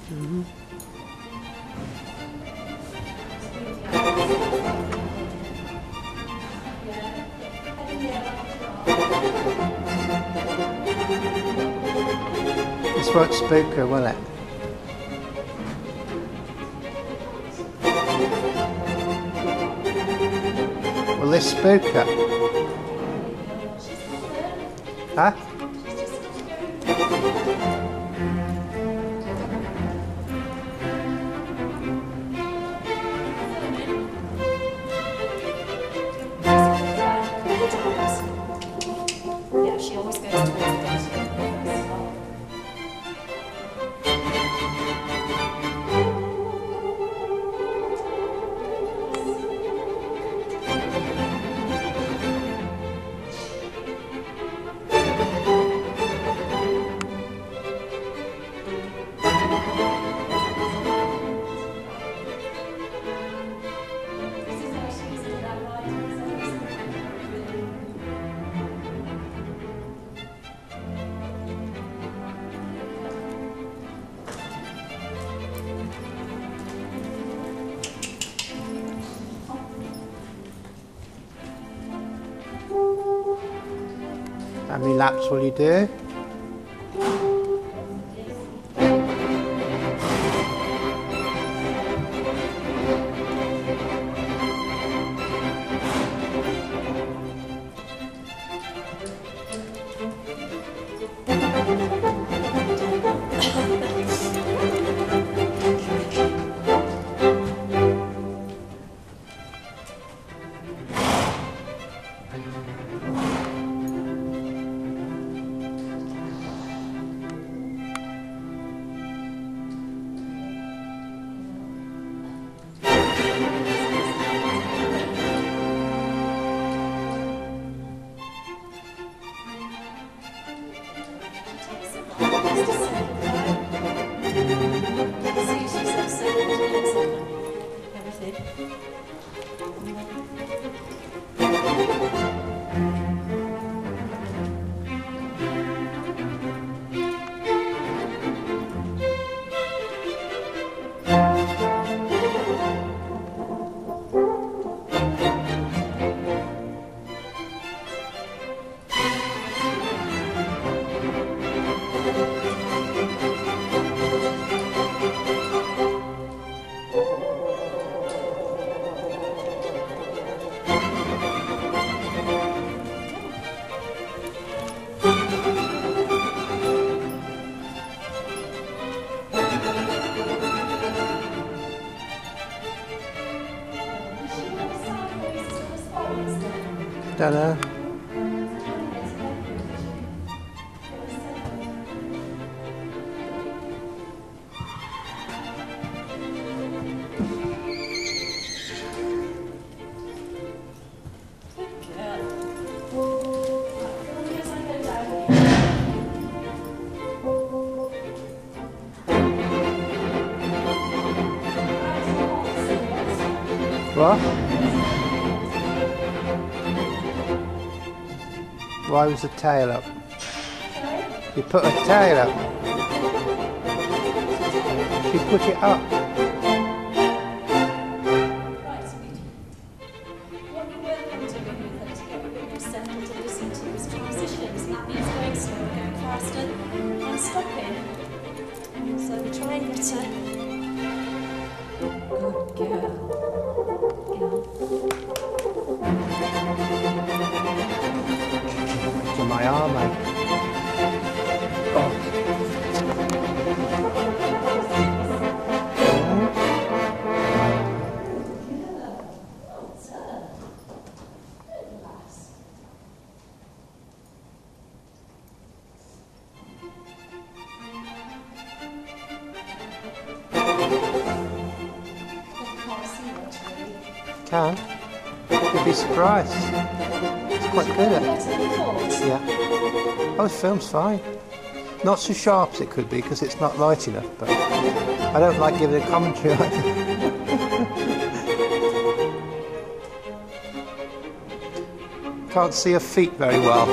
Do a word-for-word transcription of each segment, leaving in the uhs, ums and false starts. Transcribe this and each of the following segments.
Mm-hmm. This won't spook her, will it? Will this spook her? Huh? Yeah, she always goes towards the gate. How many laps will you do? Don't know. What? Why was the tail up? You put a tail up. She put it up. Right, so what you were going to do with it to get a bit more settled to listen to is transitions, and that means going slower, going faster, and stopping. So we try and get a good girl. To my arm, mate. Oh. Can. You'd be surprised. It's quite good at it. Yeah. Oh, the film's fine. Not so sharp as it could be because it's not light enough, but I don't like giving a commentary like that. Can't see her feet very well.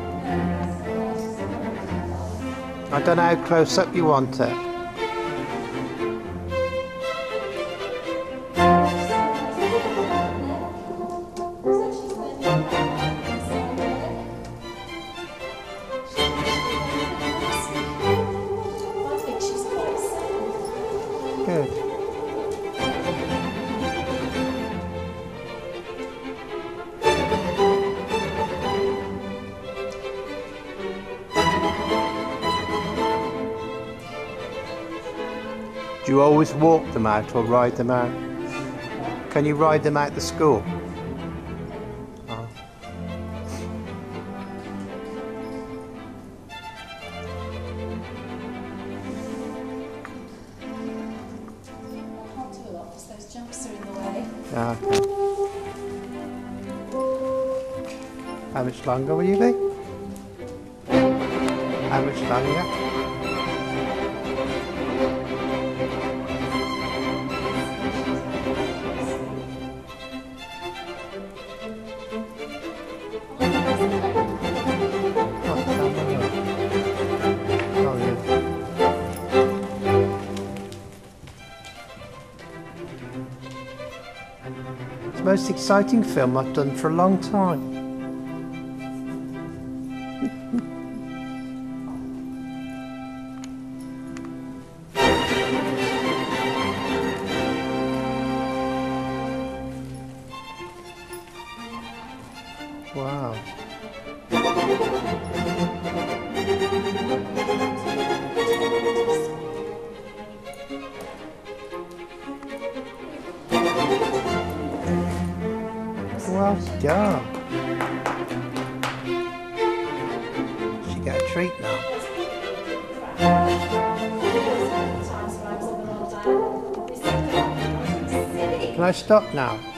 I don't know how close up you want it. Good. Do you always walk them out or ride them out? Can you ride them out the school? Oh. I can't do a lot because those jumps are in the way. Ah, okay. How much longer will you be? How much longer? It's the most exciting film I've done for a long time. Wow. Well done. She got a treat now. Can I stop now?